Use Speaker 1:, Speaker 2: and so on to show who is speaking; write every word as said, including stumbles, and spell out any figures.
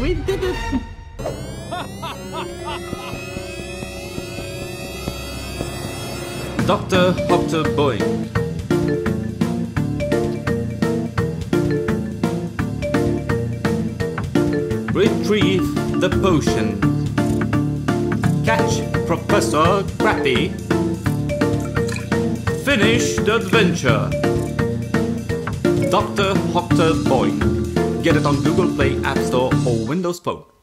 Speaker 1: We did it!
Speaker 2: Doctor Hoctor Boing. Retrieve the potion. Catch Professor Crappy. Finish the adventure. Doctor Hoctor Boing. Get it on Google Play, App Store or Windows Phone.